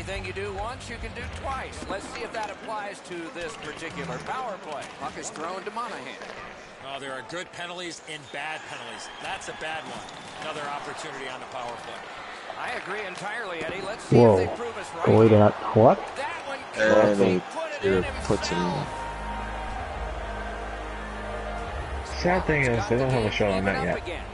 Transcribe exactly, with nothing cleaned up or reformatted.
Anything you do once, you can do twice. Let's see if that applies to this particular power play. Puck is thrown to Monahan. Oh, there are good penalties and bad penalties. That's a bad one. Another opportunity on the power play. I agree entirely, Eddie. Let's see Whoa. if they prove us right. Goalie did not, what? That one And they put it in puts him. himself. Sad thing is, they don't have a shot on Even that up yet. again.